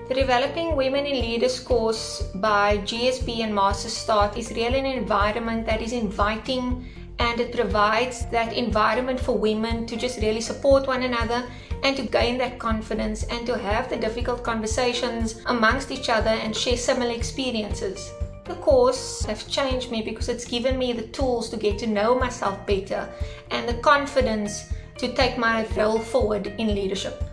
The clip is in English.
The Developing Women in Leaders course by GSB and Master Start is really an environment that is inviting, and it provides that environment for women to just really support one another and to gain that confidence and to have the difficult conversations amongst each other and share similar experiences. The course has changed me because it's given me the tools to get to know myself better and the confidence to take my role forward in leadership.